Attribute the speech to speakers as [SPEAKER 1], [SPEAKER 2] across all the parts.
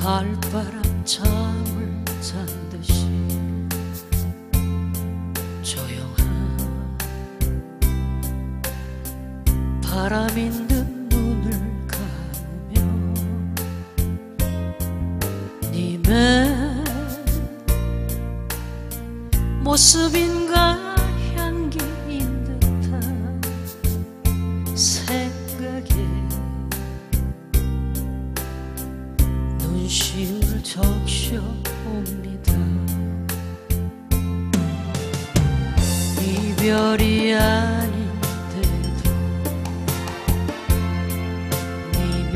[SPEAKER 1] 가을바람 잠을 잔 듯이 조용한 바람 있는 눈을 감으며 님의 모습인가 향기인 듯한 생각에 눈시울 적셔옵니다. 이별이 아닌데도 님이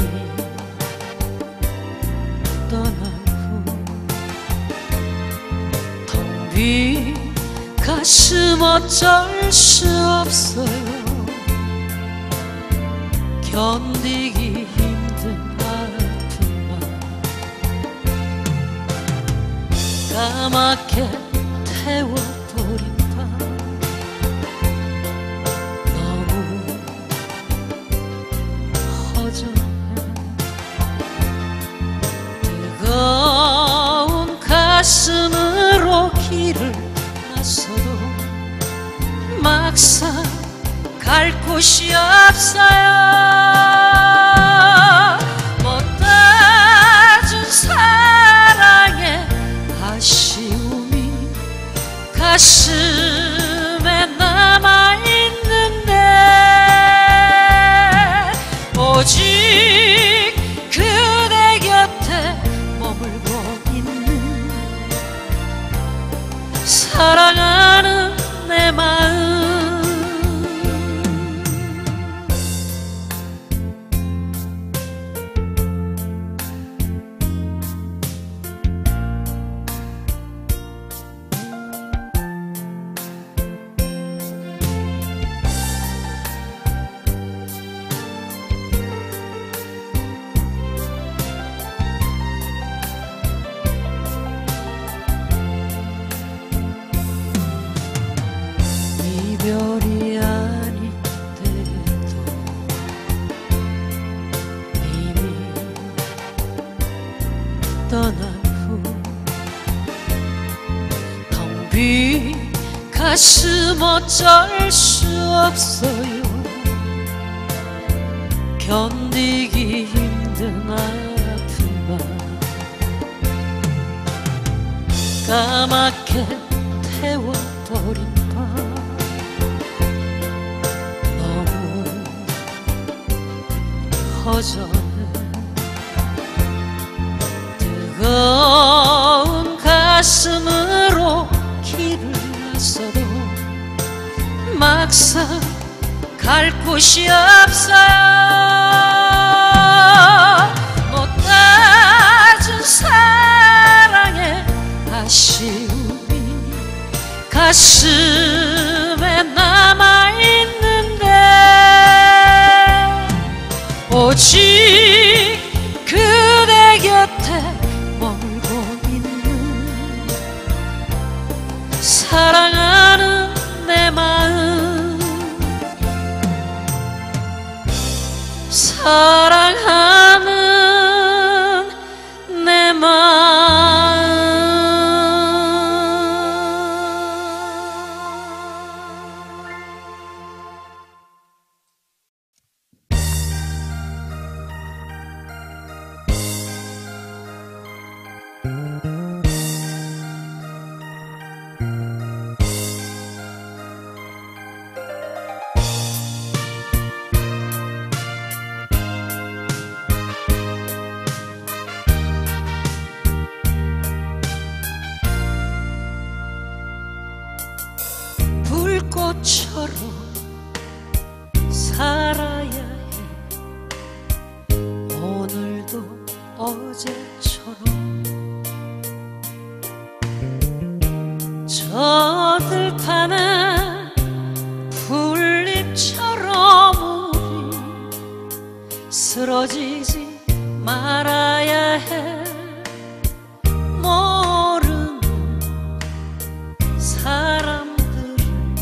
[SPEAKER 1] 떠난 후 텅 빈 가슴 어쩔 수 없어요. 견디기 힘든 아픔만 까맣게 태워버린 밤 너무 허전해. 뜨거운 가슴으로 길을 나서도 막상 갈 곳이 없어요. 못다준 사랑의 아쉬움이 가슴에 남아있는데 오직 그대 곁에 머물고 있는 사랑하는 내 마음. 이별이 아닌데도 이미 떠난 후 텅 빈 가슴 어쩔 수 없어요. 견디기 힘든 아픔만 까맣게 태워버린 밤 허전해. 뜨거운 가슴으로 길을 나서도 막상 갈 곳이 없어요. 못다준 사랑의 아쉬움이 가슴에 남아있는데 오직 그대 곁에 머물고 있는 사랑하는 내 마음. 사랑하는 내 마음. 불꽃처럼 살아야 해. 오늘도 어제처럼 저 들판에 풀잎처럼 우리 쓰러지지 말아야 해. 모르는 사람들을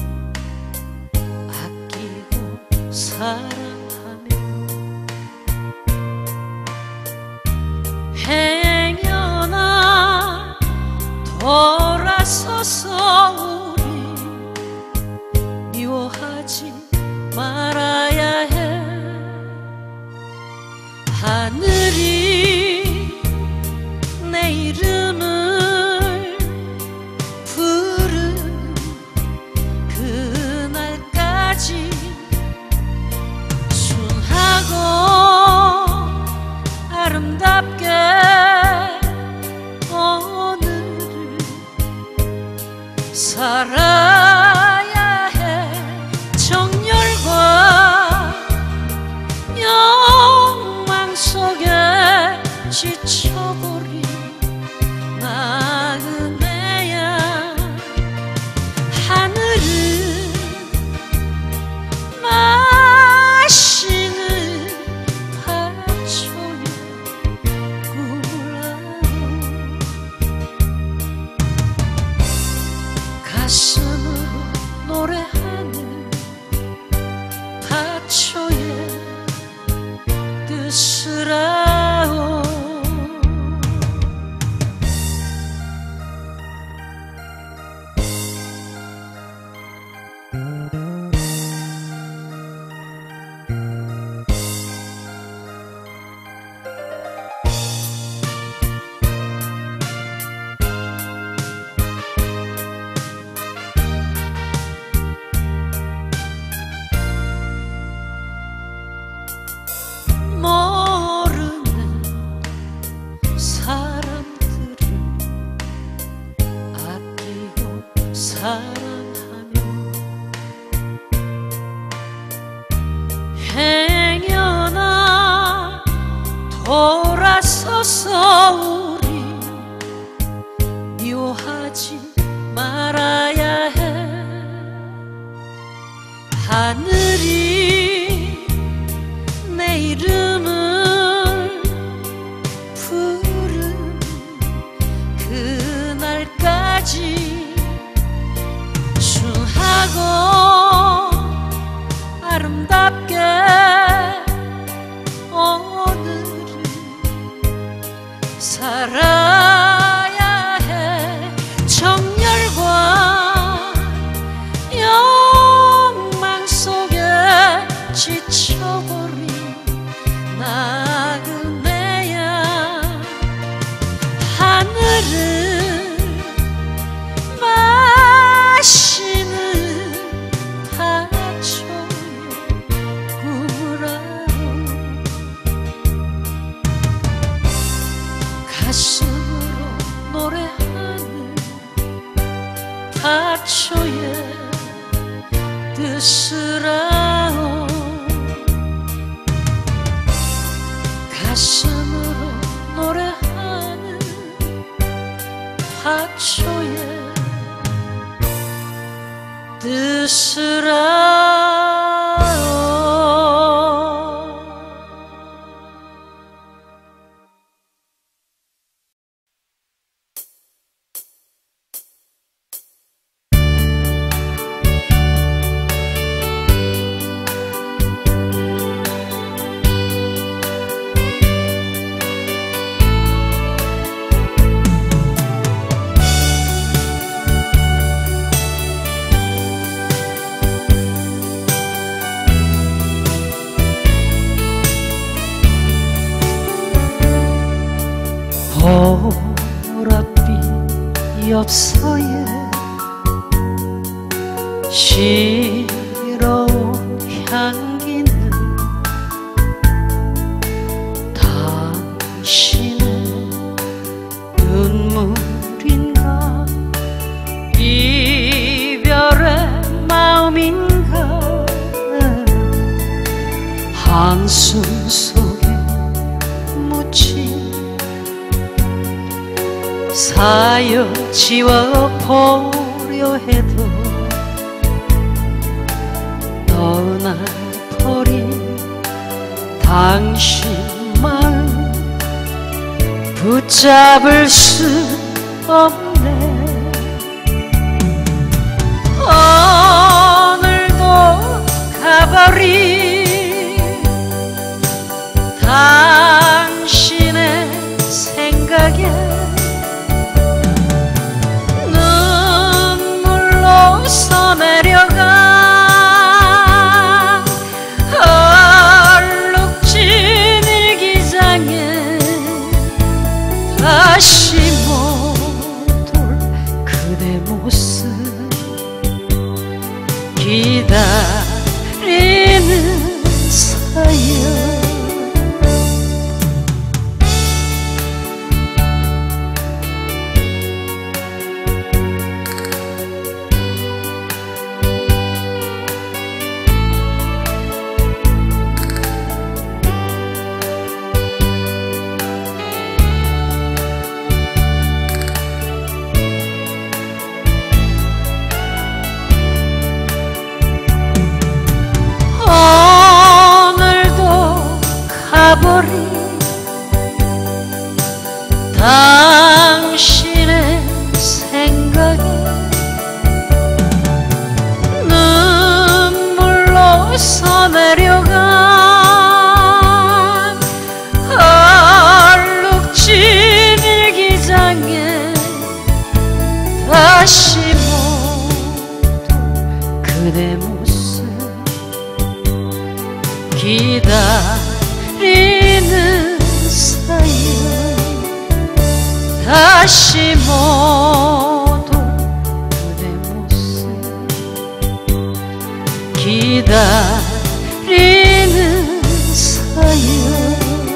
[SPEAKER 1] 아끼고 사랑하며 행여 하늘이 내 이름을 부르는 그날까지 순하고 아름답게 오늘을 살아야 해. 정열과 욕망 속에 지쳐버린 나그네야. 하늘은 마시는 파초에 굴러요. 가슴으로 노래하는 파초에 뜻을 아오. 모르는 사람들을 아끼고 사랑하며 행여나 돌아서서 우리 미워하지 말아야 해. 하늘이 내 이름을 부르는 그날까지 순하고 아름답게 오늘을 살아야 해. 정열과 욕망 속에 지쳐버린 나그네야. 하늘은 마시는 파초에 굴러요. 가슴으로 노래하는 파초에 뜻을 아오. 가슴으로 노래하는 파초에 뜻을 아오. 보랏빛 엽서에 시러운 향기는 당신의 눈물인가 이별의 마음인가 한숨 속에 묻힌 사여 지워보려 해도 떠나버린 당신 마음 붙잡을 수 없네. 오늘도 가버린 당신의 생각에 눈물로 써내려가 얼룩진 일기장 가버린 당신의 생각에 눈물로 서내려간 얼룩진 일기장에 다시 모두 그대 모습 기다리는 사이에 다시 모두 그대 모습 기다리는 사이에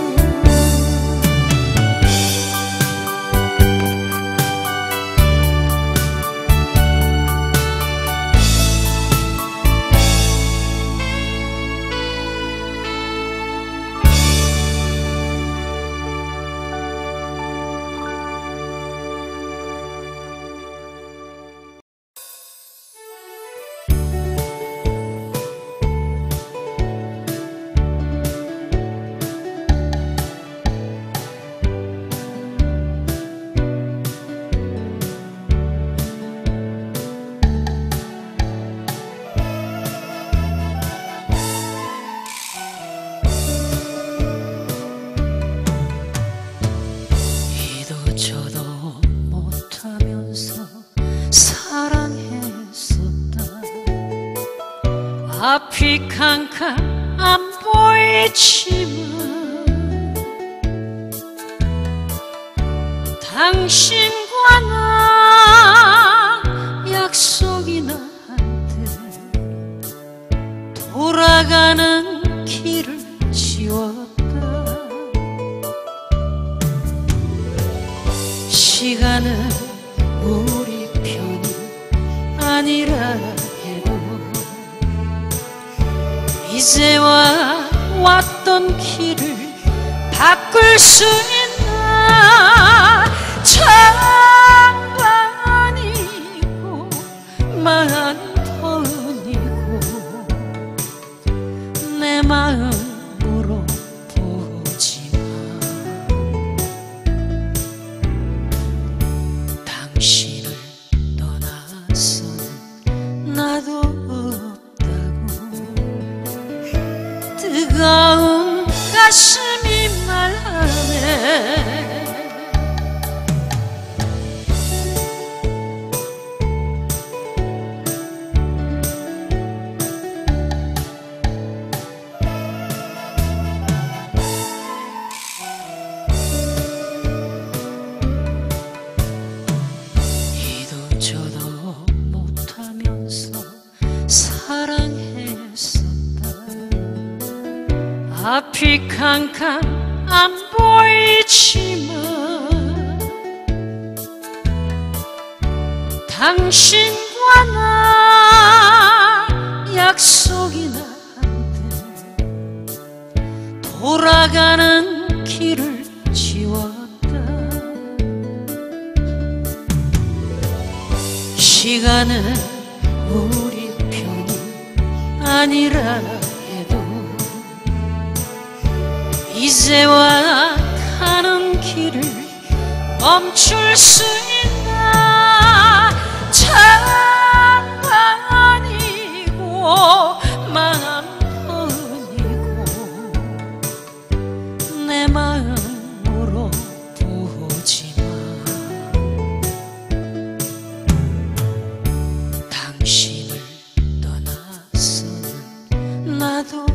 [SPEAKER 1] 앞이 캄캄 안 보이지만 당신과 나 약속이나 한듯 돌아가는 길을 지웠다. 시간은 우리 편이 아니라 이제와 왔던 길을 바꿀 수 있나. 찬반이고 만터이고 내 마음으로 보지마. 당신을 떠나서는 나도 뜨거운 가슴이 말하네. 이도 저도 못하면서 사랑했었다. 앞이 캄캄 안 보이지만 당신과 나 약속이나 한듯 돌아가는 길을 지웠다. 시간은 우리 편이 아니라 이제와 가는 길을 멈출 수 있나. 찬반이고 마음뿐이고 내 마음으로 보지마. 당신을 떠나서는 나도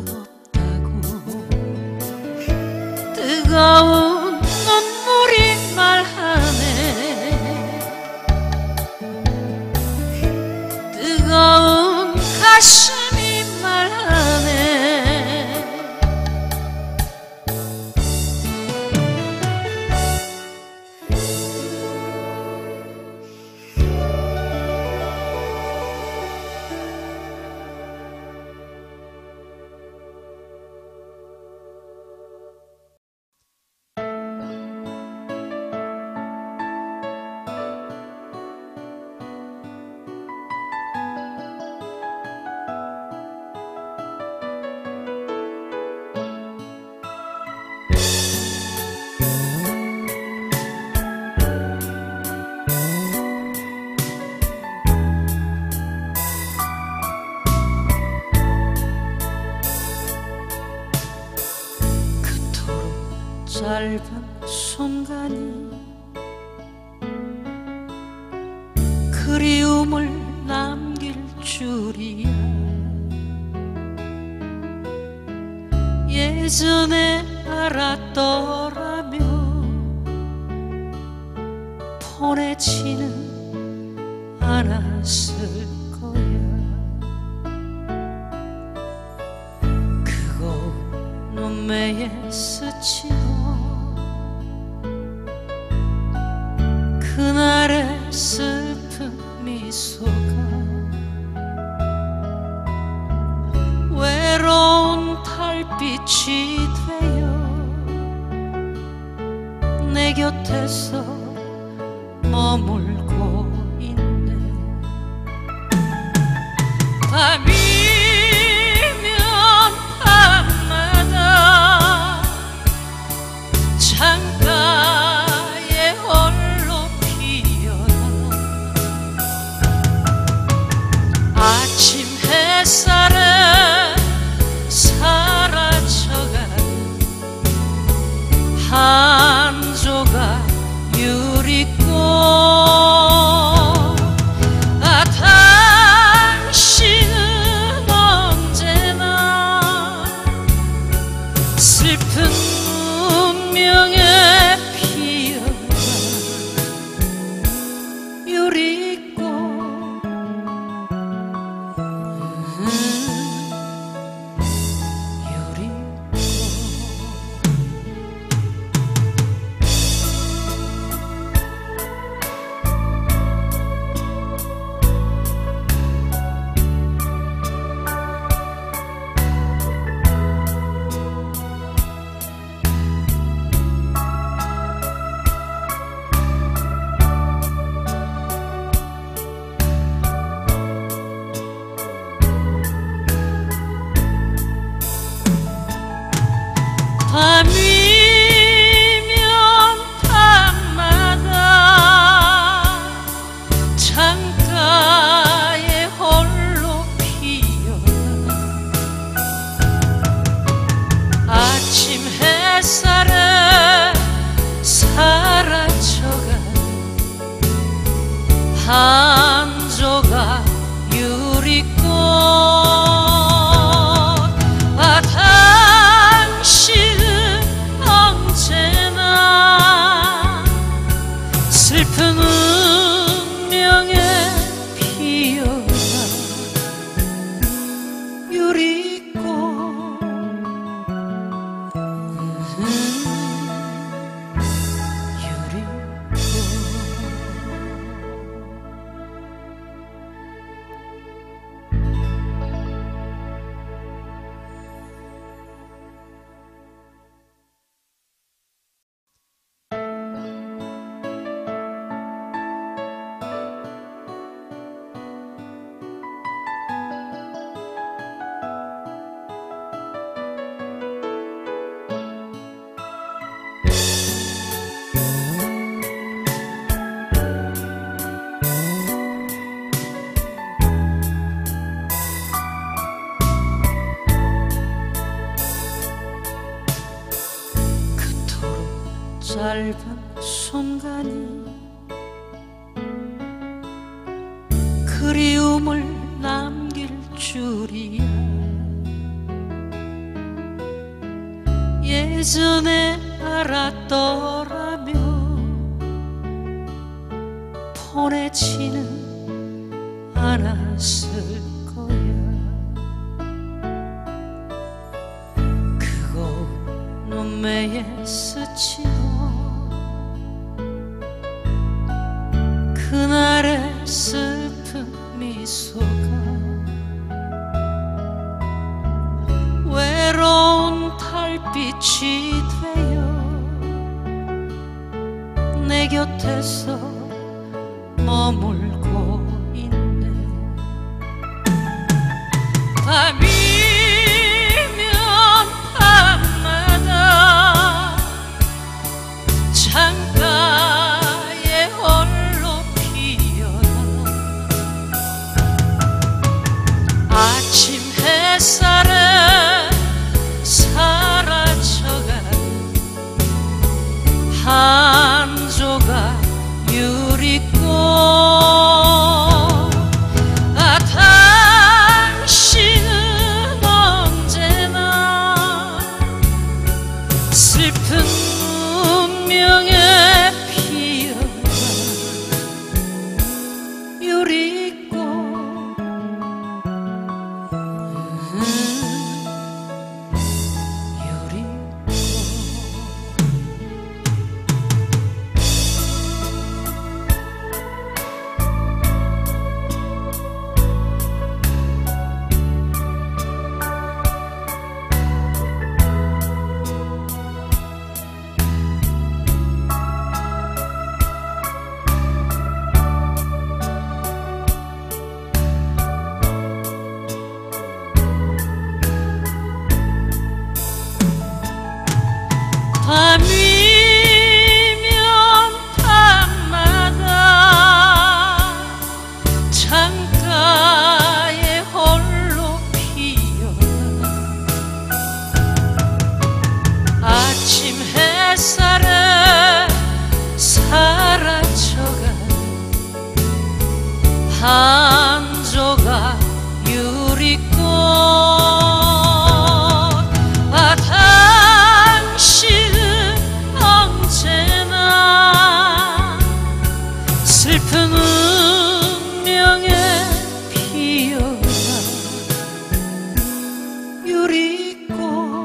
[SPEAKER 1] 뜨거운 눈물이 말하네. 뜨거운 가슴이 말하네. 짧은 순간이 그리움을 남길 줄이야. 예전에 알았더라면 보내지는 않았을 거야. 그곳 눈매에 스치던 그날의 슬픈 미소가 외로운 달빛이 되어 내 곁에서 머물고 있네. 밤이면 밤마다 창가에 홀로 피어나 아침 햇살에 사라져가는 한 조각 유리꽃. 아, 당신은 언제나 슬픈 운명에 피어난 유리꽃. 밤이면 밤마다 창가에 홀로 피어나 아침 햇살에 사라져간 한 조각 유리꽃. 아, 슬픈 운명에 피어난 유리꽃. 짧은 순간이 그리움을 남길 줄이야. 예전에 알았더라면 보내지는 않았을 거야. 그곳 눈매에 스치던 그날의 슬픈 미소가 외로운 달빛이 되어 내 곁에서 머물고 있네. 밤이면 밤마다 창가에 홀로 피어나 아침 햇살에 사라져간 슬픈 운명에 피어난 유리꽃 밤이면 밤마다 창가에 홀로 피어나 아침 햇살에 사라져간 한 조각 유리꽃 슬픈 운명에 피어난 유리꽃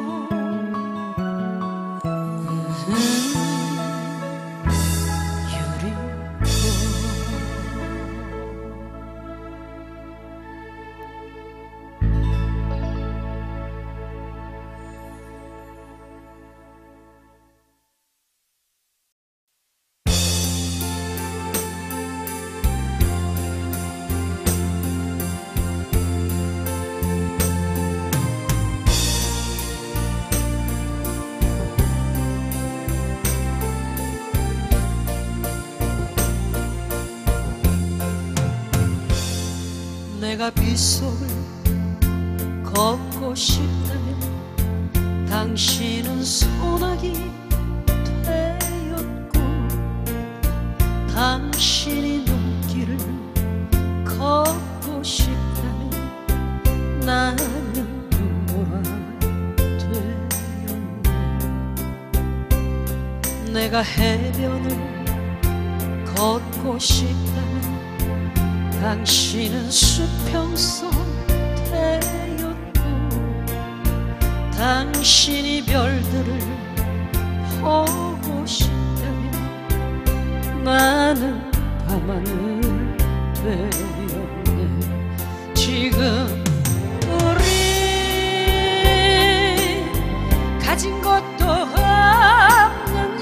[SPEAKER 1] 내가 빗속을 걷고 싶다면 당신은 소나기 되었고 당신이 눈길을 걷고 싶다면 나는 눈보라 되었네. 내가 해변을 걷고 싶다면 당신은 수평선 되었고 당신이 별들을 보고 싶다면 나는 밤하늘 되었네. 지금 우리 가진 것도 없는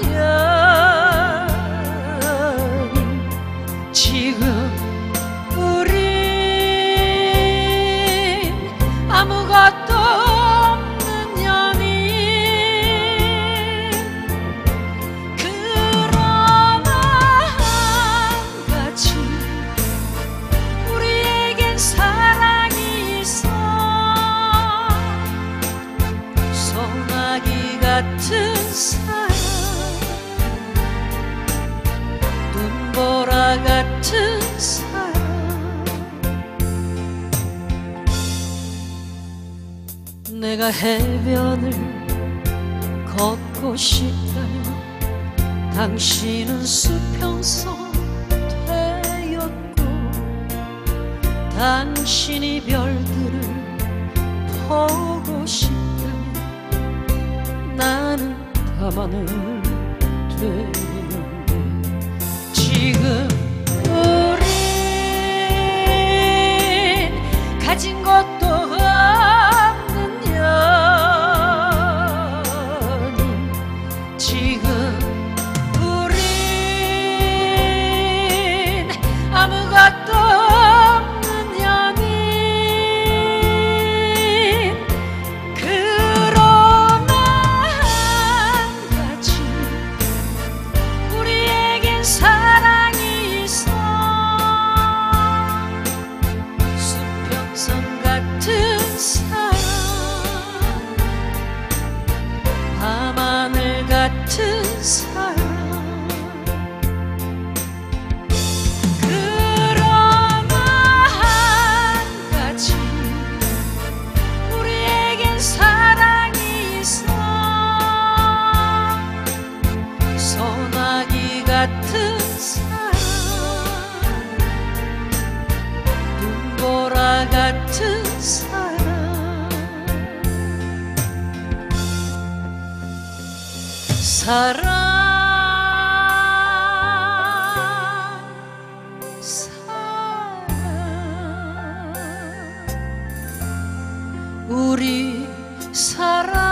[SPEAKER 1] 연인 지금 아무것도 없는 연인 그러나 한 가지 우리에겐 사랑이 있어 소나기 같은 사랑 눈보라 같은 사랑 내가 해변을 걷고 싶다면 당신은 수평선 되었고 당신이 별들을 보고 싶다면 나는 밤하늘 되었네. 지금 우린 가진 것도 아무것도 없는 연인 그러나 한 가지 우리에겐 사랑이 있어 수평선 같은 사랑 밤하늘 같은 사랑 같은 사랑, 눈보라 같은 사랑, 사랑, 우리 사랑.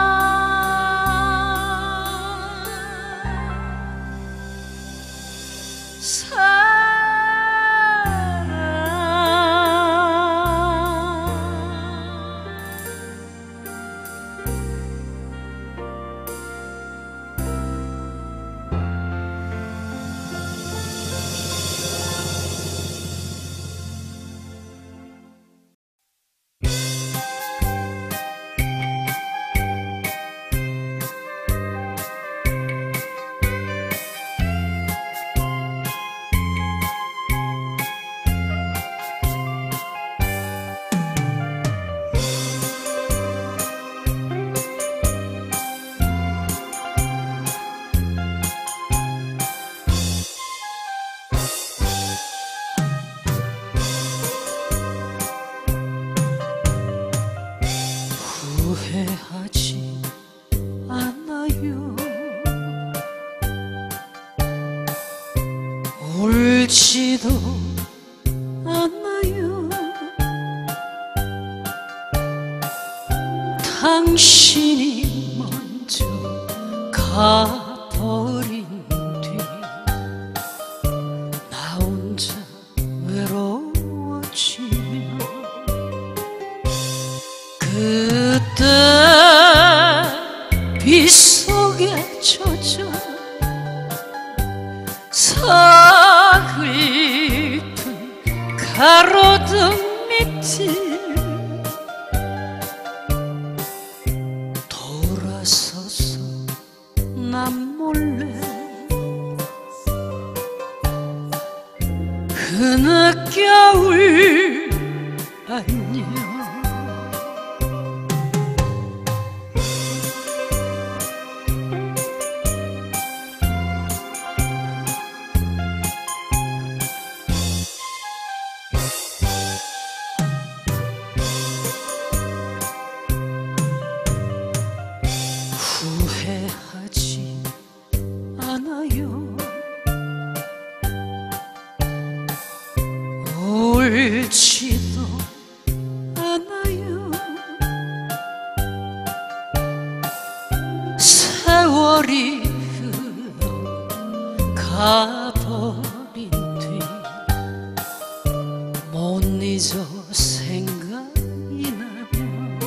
[SPEAKER 1] 후회하지 않아요. 울지도 않아요. 당신이 먼저 가버린 뒤 나 혼자 외로워지며 그때 빗속에 젖어 서글픈 가로등 밑을 돌아서서 난 몰래 흐느껴울 안녕. 후회하지 않아요. 울지도 않아요. 세월이 흘러가버린 뒤 못 잊어 생각이 나면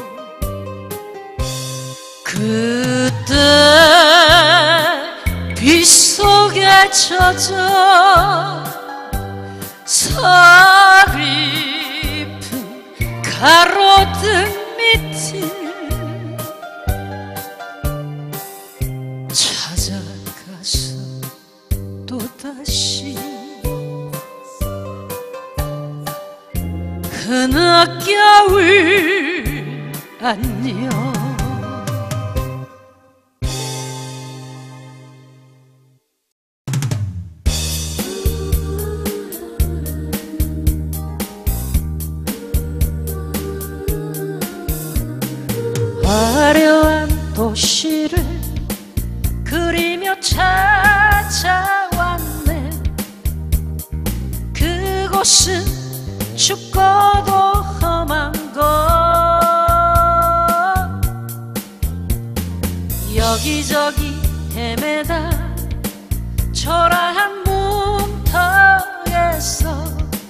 [SPEAKER 1] 그때 빗속에 젖어 서글픈 가로등 밑을 찾아가서 또다시 흐느껴울 안녕. 화려한 도시를 그리며 찾아왔네. 그곳은 춥고도 험한 곳. 여기저기 헤매다 초라한 문턱에서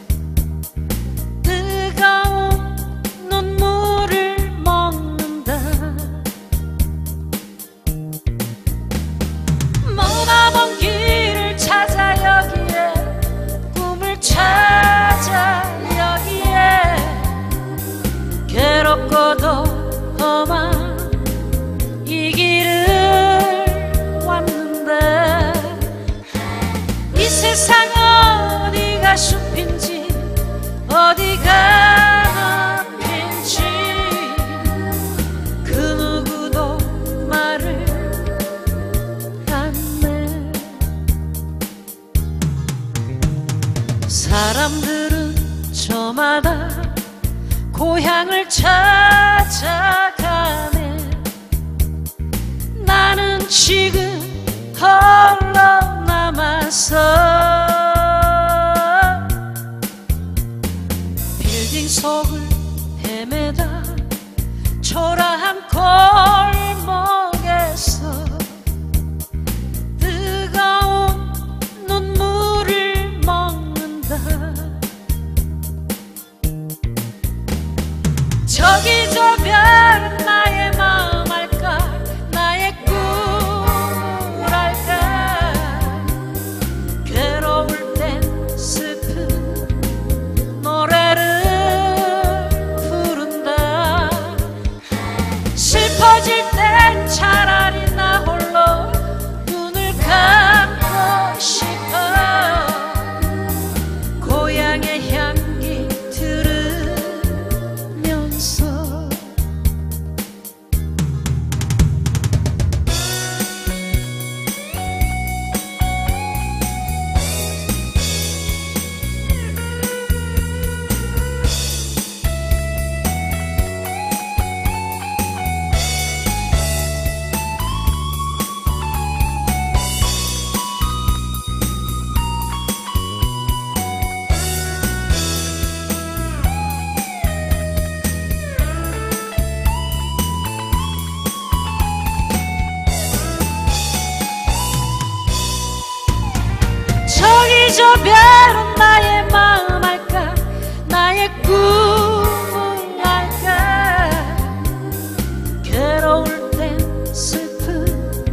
[SPEAKER 1] 뜨거운 눈물을 먹는다. 머나먼 길을 찾아 여기에, 꿈을 찾아 여기에, 괴롭고도 험한 이 길을 왔는데 이 세상 어디가 숲인데 사람들은 저마다 고향을 찾아가네. 나는 지금 홀로 남아서 빌딩 속을 헤매다 초라한 골목에서 뜨거운 눈물을 먹는다. 저기 저 별은 나의 마음 알까, 나의 꿈을 알까. 괴로울 땐 슬픈 노래를 부른다. 슬퍼질 땐 차라리 나 홀로 눈을 감고 싶어. 고향의 향기 들으면서. 저기 저 별은 나의 마음 알까, 나의 꿈을 알까. 괴로울 땐 슬픈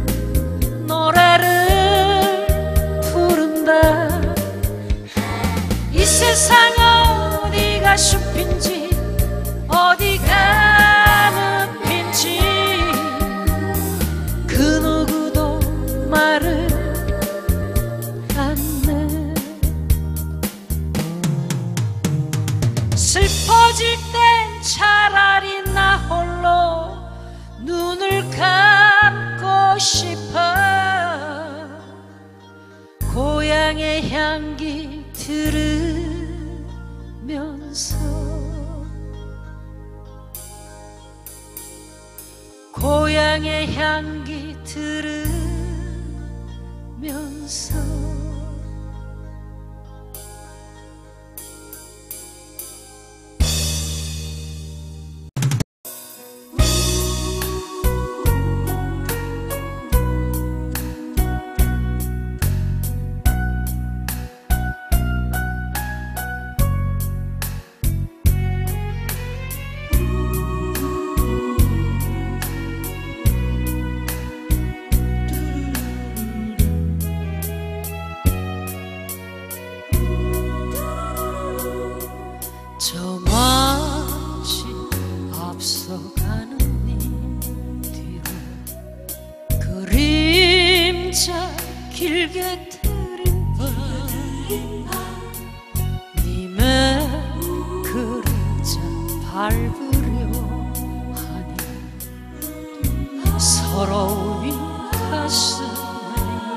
[SPEAKER 1] 노래를 부른다. 이 세상 어디가 숲인지 어디가 늪인지 그 누구도 말을 슬퍼질 땐 차라리 나 홀로 눈을 감고 싶어. 고향의 향기 들으면서. 고향의 향기 들으면서. 저 먼지 앞서가는 네 뒤로 그림자 길게 트린 밤. 님의 그림자 밟으려 하니 서러움이 가슴에.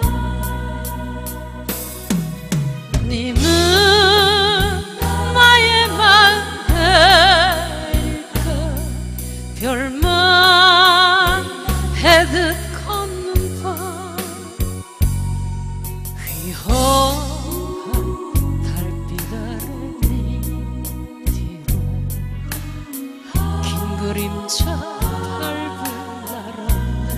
[SPEAKER 1] 님은 별만 해듯 걷는 밤. 휘황한 달빛 아래 네 뒤로 긴 그림자 밟은 나라네.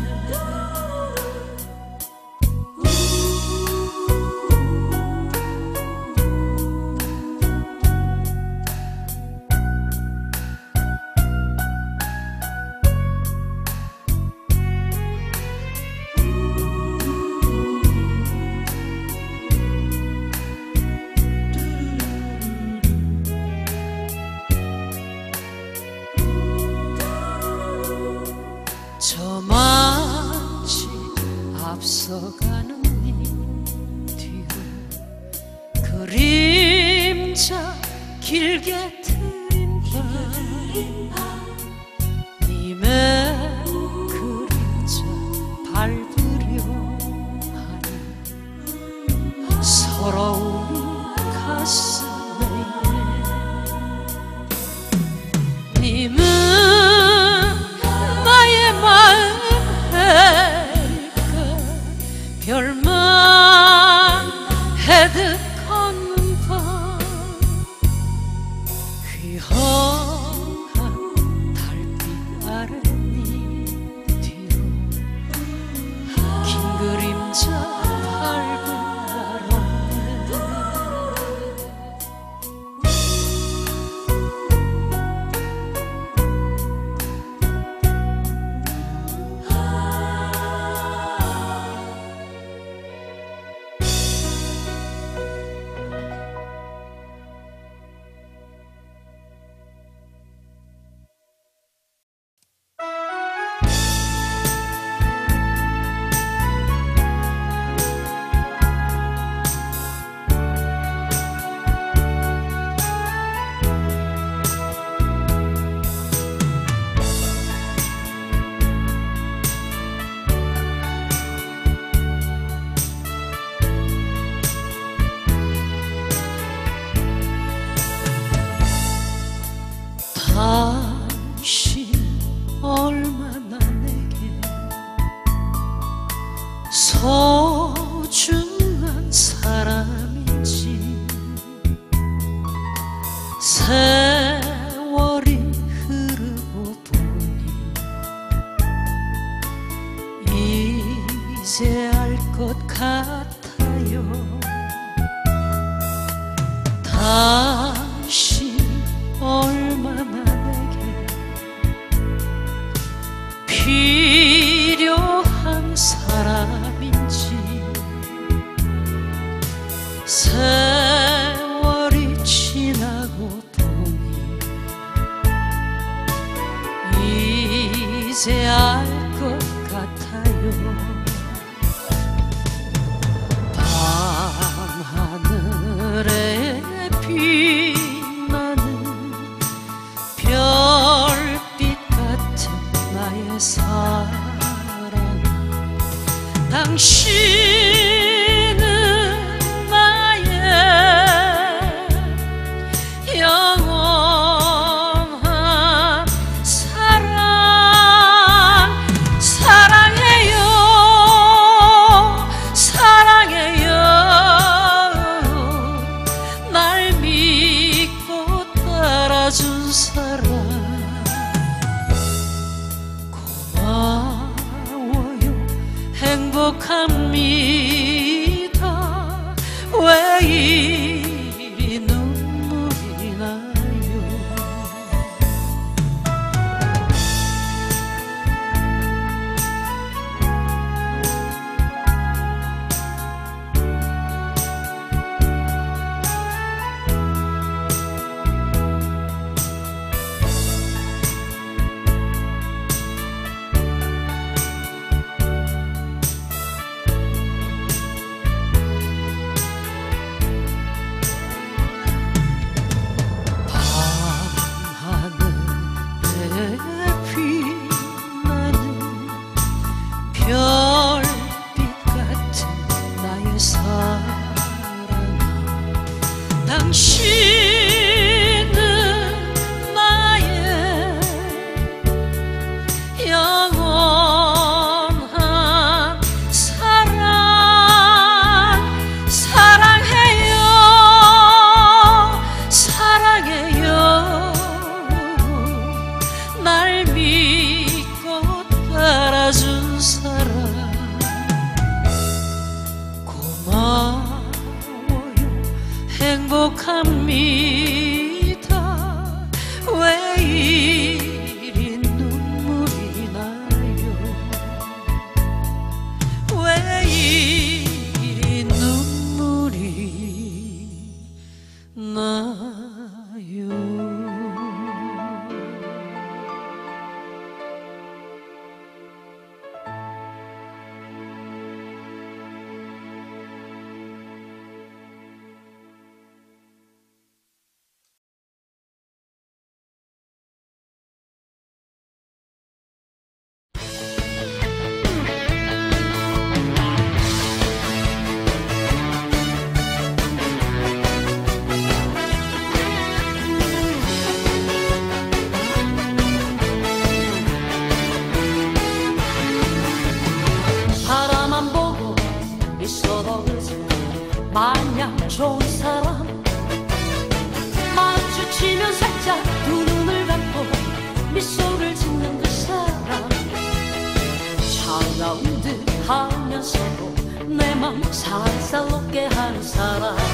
[SPEAKER 1] 저 마치 앞서가는 네 뒤로 그림자 길게 트인 밤. 님의 그림자 밟으려 하니 서러움이 가슴 소중한 사람인지 세월이 흐르고 보니 이제 알 것 같아요. 당신 얼마나 내게 필요한 사람인지 세월이 지나고 보니 이제 알 것 같아요. 밤하늘에 빛나는 별빛 같은 나의 사랑, 당신은 나의 영원한 사랑. 사랑해요, 사랑해요. 날 믿고 따라준 사랑. 고마워요, 행복합니다. 왜 이리 눈물이 나요. 별빛 같은 나의 사랑아, 당신은 나의 영원한 사랑. 사랑해요, 사랑해요. 날 믿고 따라준 사랑. 고마워요, 행복합니다. 왜 이리 눈물이 나요. 왜 이리 눈물이 나요. 바라만 보고 있어도 그저 마냥 좋은 사람, 마주치면 살짝 두 눈을 감고 미소를 짓는 그 사람, 차가운 듯 하면서도 내 맘 살살 녹게 하는 사람.